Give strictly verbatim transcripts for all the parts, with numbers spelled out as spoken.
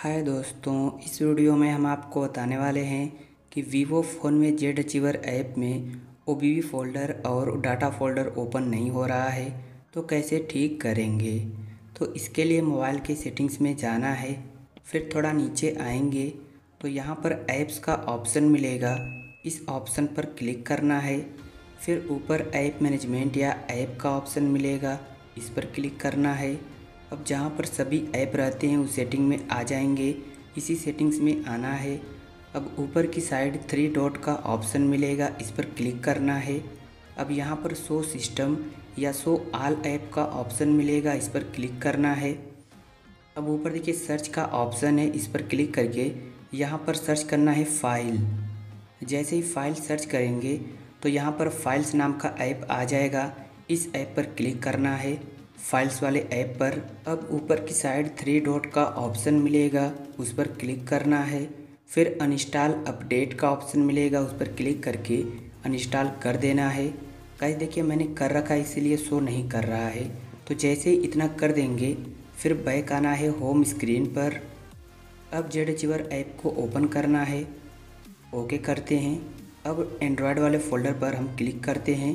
हाय दोस्तों, इस वीडियो में हम आपको बताने वाले हैं कि वीवो फ़ोन में जेड अचीवर ऐप में ओ बी वी फ़ोल्डर और डाटा फ़ोल्डर ओपन नहीं हो रहा है तो कैसे ठीक करेंगे। तो इसके लिए मोबाइल के सेटिंग्स में जाना है, फिर थोड़ा नीचे आएंगे तो यहाँ पर ऐप्स का ऑप्शन मिलेगा, इस ऑप्शन पर क्लिक करना है। फिर ऊपर ऐप मैनेजमेंट या ऐप का ऑप्शन मिलेगा, इस पर क्लिक करना है। अब जहाँ पर सभी ऐप रहते हैं उस सेटिंग में आ जाएंगे, इसी सेटिंग्स में आना है। अब ऊपर की साइड थ्री डॉट का ऑप्शन मिलेगा, इस पर क्लिक करना है। अब यहाँ पर शो सिस्टम या शो ऑल ऐप का ऑप्शन मिलेगा, इस पर क्लिक करना है। अब ऊपर देखिए सर्च का ऑप्शन है, इस पर क्लिक करके यहाँ पर सर्च करना है फाइल। जैसे ही फाइल सर्च करेंगे तो यहाँ पर फाइल्स नाम का ऐप आ जाएगा, इस ऐप पर क्लिक करना है, फाइल्स वाले ऐप पर। अब ऊपर की साइड थ्री डॉट का ऑप्शन मिलेगा, उस पर क्लिक करना है। फिर अनइंस्टॉल अपडेट का ऑप्शन मिलेगा, उस पर क्लिक करके अनइंस्टॉल कर देना है। गाइस देखिए मैंने कर रखा है इसीलिए शो नहीं कर रहा है। तो जैसे ही इतना कर देंगे फिर बैक आना है होम स्क्रीन पर। अब जेड अचीवर ऐप को ओपन करना है, ओके करते हैं। अब एंड्रॉयड वाले फ़ोल्डर पर हम क्लिक करते हैं।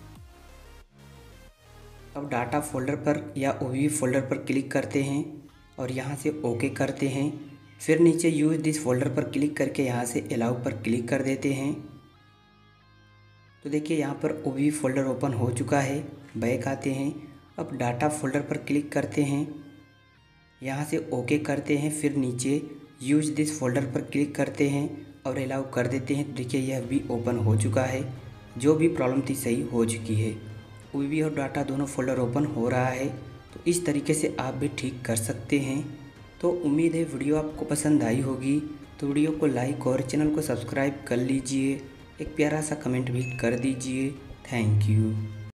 अब डाटा फ़ोल्डर पर या ओ बी वी फ़ोल्डर पर क्लिक करते हैं और यहाँ से ओके करते हैं। फिर नीचे यूज़ दिस फ़ोल्डर पर क्लिक करके यहाँ से अलाउ पर क्लिक कर देते हैं। तो देखिए यहाँ पर O B V folder open हो चुका है। बैक आते हैं, अब डाटा फ़ोल्डर पर क्लिक करते हैं, यहाँ से ओके करते हैं। फिर नीचे यूज़ दिस फ़ोल्डर पर क्लिक करते हैं और अलाउ कर देते हैं। तो देखिए यह भी ओपन हो चुका है, जो भी प्रॉब्लम थी सही हो चुकी है। ओ बी वी और डाटा दोनों फ़ोल्डर ओपन हो रहा है। तो इस तरीके से आप भी ठीक कर सकते हैं। तो उम्मीद है वीडियो आपको पसंद आई होगी, तो वीडियो को लाइक और चैनल को सब्सक्राइब कर लीजिए। एक प्यारा सा कमेंट भी कर दीजिए। Thank you.